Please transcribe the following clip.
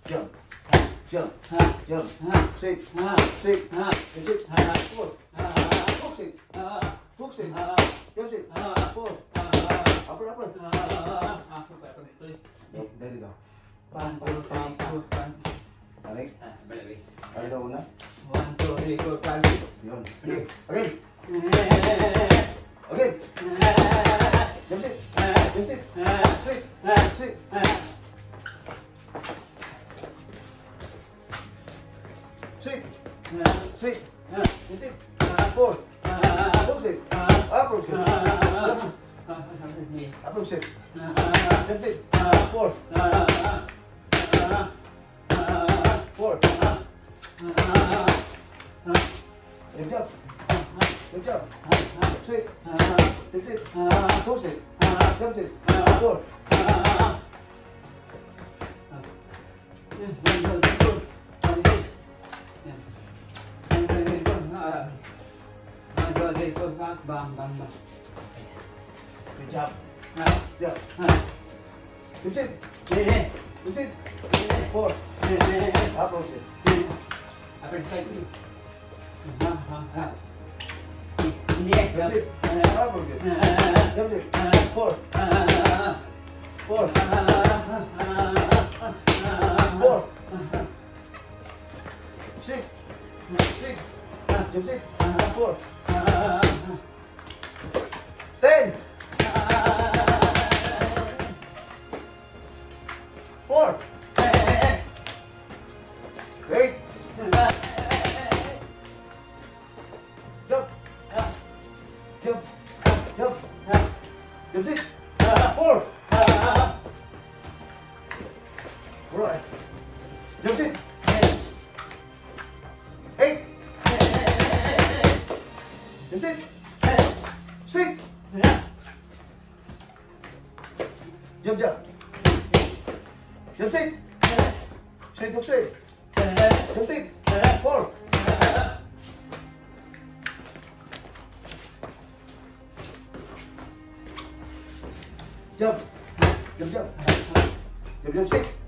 jump, jump, jump, straight, straight, jump it, forward, hook straight, jump straight, forward, upper, dari daw. Pan, tarik. Tarik daw muna. 1, 2, 3, 4, 5, 6. Yun. Okay. Again. Again. Jump it. Jump it. Straight. Straight. Straight. Straight. Jump it. Forward. Hook straight. Upper straight. Upper straight. Jump it. Forward. Forward. Jump up. Jump up. Straight. Jump it. Hook it. Jump it. Forward. Bang. Good job. Yeah. Jump it. Jump it. Forward. Approach it. Apa strike tu? Ini Jump it. Approach it. Jump it. Forward. Forward. Forward. Shake. Shake. Jump it. Forward. 10. 4. 8. Jump. Jump. Jump. Jump it. 4. Right. Jump it. 8. Jump it. Straight. Jump. Jump straight. Straight, hook straight. Jump straight. 4. Jump. Jump. Jump straight.